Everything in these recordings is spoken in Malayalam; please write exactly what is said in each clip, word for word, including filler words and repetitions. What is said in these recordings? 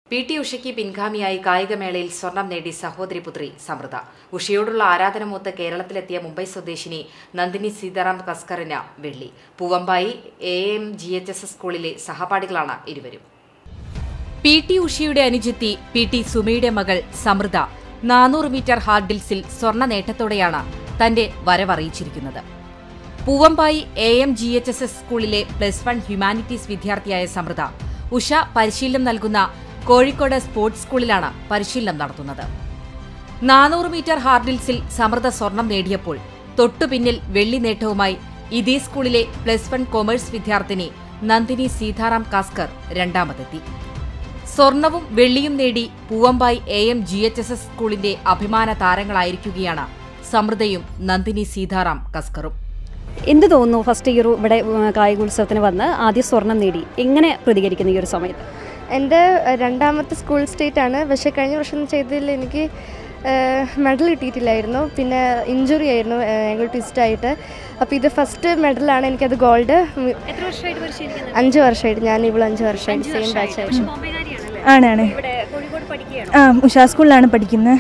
പി ടി ഉഷയ്ക്ക് പിൻഗാമിയായി കായികമേളയിൽ സ്വർണം നേടി സഹോദരി പുത്രി സമൃദ്ധ. ഉഷയോടുള്ള ആരാധനമൂത്ത് കേരളത്തിലെത്തിയ മുംബൈ സ്വദേശിനി നന്ദിനി സീതാറാം കസ്കറിന് വെള്ളി. Poovambayi A M G H S S സ്കൂളിലെ സഹപാഠികളാണ് ഇരുവരും. പി ടി ഉഷയുടെ അനുജത്തി പി ടി സുമയുടെ മകൾ സമൃദ്ധ നാനൂറ് മീറ്റർ ഹാർഡിൽസിൽ സ്വർണ്ണ നേട്ടത്തോടെയാണ് തന്റെ വരവറിയിച്ചിരിക്കുന്നത്. Poovambayi A M G H S S സ്കൂളിലെ പ്ലസ് വൺ ഹ്യൂമാനിറ്റീസ് വിദ്യാർത്ഥിയായ സമൃദ്ധ ഉഷ പരിശീലനം നൽകുന്ന കോഴിക്കോട് സ്പോർട്സ് സ്കൂളിലാണ് പരിശീലനം നടത്തുന്നത്. നാനൂറ് മീറ്റർ ഹാർഡിൽസിൽ സമൃദ്ധ സ്വർണം നേടിയപ്പോൾ തൊട്ടുപിന്നിൽ വെള്ളി നേട്ടവുമായി ഇതേ സ്കൂളിലെ പ്ലസ് വൺ കൊമേഴ്സ് വിദ്യാർത്ഥിനി നന്ദിനി സീതാറാം കാസ്കർ രണ്ടാമതെത്തി. സ്വർണവും വെള്ളിയും നേടി Poovambayi A M G H S S സ്കൂളിന്റെ അഭിമാന താരങ്ങളായിരിക്കുകയാണ് സമൃദ്ധയും നന്ദിനി സീതാറാം കസ്കറും. എന്ത് തോന്നുന്നു ഫസ്റ്റ് ഇയർ ഇവിടെ കായികോത്സവത്തിന് വന്ന് ആദ്യ സ്വർണം നേടി എങ്ങനെ പ്രതികരിക്കുന്നു ഈ ഒരു സമയത്ത്? എൻ്റെ രണ്ടാമത്തെ സ്കൂൾ സ്റ്റേറ്റ് ആണ്. പക്ഷേ കഴിഞ്ഞ വർഷം ചെയ്തതിൽ എനിക്ക് മെഡൽ കിട്ടിയിട്ടില്ലായിരുന്നു. പിന്നെ ഇഞ്ചുറി ആയിരുന്നു ആംഗിൾ ട്വിസ്റ്റായിട്ട്. അപ്പോൾ ഇത് ഫസ്റ്റ് മെഡലാണ്. എനിക്കത് ഗോൾഡ്. അഞ്ച് വർഷമായിട്ട് ഞാൻ ഇവിടെ അഞ്ച് വർഷമായിട്ട് സെയിം ബാച്ചായിരുന്നു. ആണാണ്. ആ ഉഷാ സ്കൂളിലാണ് പഠിക്കുന്നത്.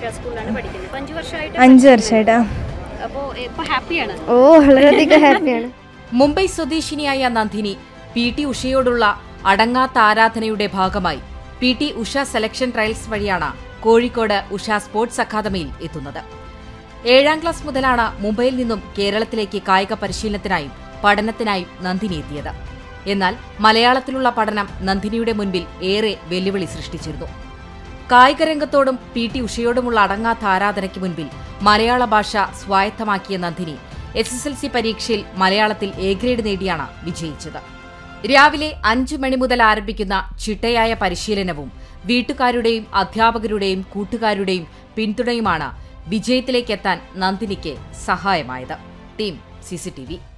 അഞ്ച് വർഷമായിട്ടാ. ഓ വളരെയധികം ഹാപ്പിയാണ്. മുംബൈ സ്വദേശിനിയായ നന്ദിനി പി ടി ഉഷയോടുള്ള അടങ്ങാത്ത ആരാധനയുടെ ഭാഗമായി P T Usha selection trials വഴിയാണ് കോഴിക്കോട് ഉഷ സ്പോർട്സ് അക്കാദമിയിൽ എത്തുന്നത്. ഏഴാം ക്ലാസ് മുതലാണ് മുംബൈയിൽ നിന്നും കേരളത്തിലേക്ക് കായിക പരിശീലനത്തിനായും പഠനത്തിനായും നന്ദിനി എത്തിയത്. എന്നാൽ മലയാളത്തിലുള്ള പഠനം നന്ദിനിയുടെ മുൻപിൽ ഏറെ വെല്ലുവിളി സൃഷ്ടിച്ചിരുന്നു. കായികരംഗത്തോടും പി ടി ഉഷയോടുമുള്ള അടങ്ങാത്ത ആരാധനയ്ക്ക് മുൻപിൽ മലയാള ഭാഷ സ്വായത്തമാക്കിയ Nandini S S L C പരീക്ഷയിൽ മലയാളത്തിൽ എ ഗ്രേഡ് നേടിയാണ് വിജയിച്ചത്. രാവിലെ അഞ്ചു മണി മുതൽ ആരംഭിക്കുന്ന ചിട്ടയായ പരിശീലനവും വീട്ടുകാരുടെയും അധ്യാപകരുടെയും കൂട്ടുകാരുടെയും പിന്തുണയുമാണ് വിജയത്തിലേക്കെത്താൻ നന്ദിനിക്ക് സഹായമായത്. Team C C T V.